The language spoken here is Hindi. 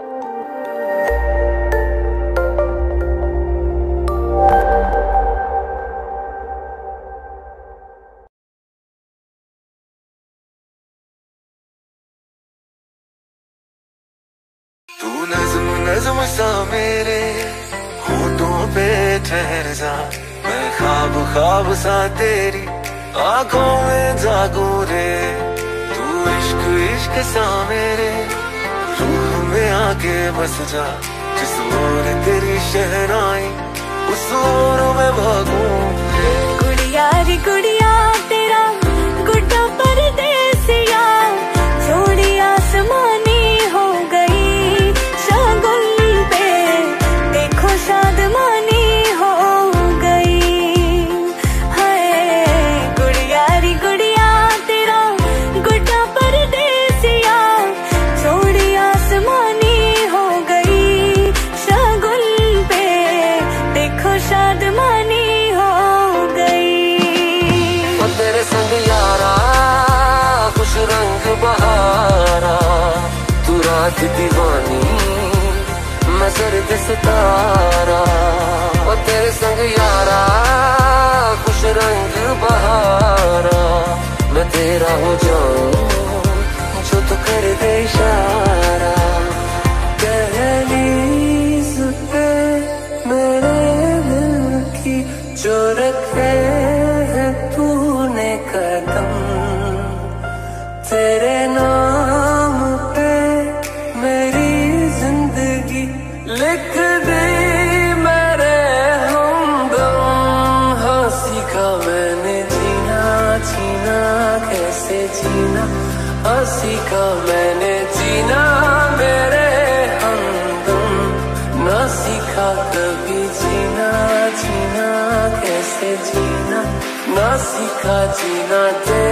तू नज़्म नज़्म सा मेरे होठों पे ठहर जा, मैं ख्वाब ख्वाब सा तेरी आंखों में जागूं रे। तू इश्क इश्क सा मेरे रूह में आके बस जा, जिस ओर तेरी शहनाई उस ओर मैं भागूं रे। गुड़िया रे गुड़िया तेरा गुड्डा परदेसिया, छोड़ी आसमानी हो गई शगुन पे, देखो शादमानी हो गई। हाय गुड़िया रे गुड़िया तेरा गुड्डा परदेसिया, छोड़ी आसमानी हो गई शगुन पे, देखो शादमानी हो गई। और तेरे संग यारा खुश रंग बहारा, तू रात दीवानी मैं सर्द सितारा। और तेरे संग यारा खुश रंग बहारा, मैं तेरा हो जाऊं जो तू कर दे इशारा। दहलीज पे मेरे दिल की जो रखे है तूने कदम, तेरे नाम पे मेरी जिंदगी लिख दी मेरे हमदम। हाँ सीखा मैंने जीना जीना कैसे जीना, हाँ सीखा मैंने जीना मेरे हमदम। ना सीखा कभी जीना जीना कैसे जीना, ना सीखा जीना तेरे